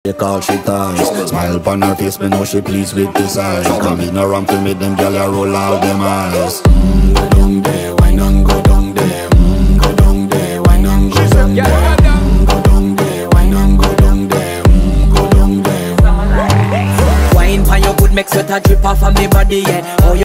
She call she ties. Smile upon her face, me know she pleased with this eyes. Come in around to make them gyal a roll out them eyes. Go down there, wine and go down there. Go down there, wine and go down there. Go down there, wine and go down there. Go down there. Wine for your good, make sweat a drip off of me body, yeah. Oh,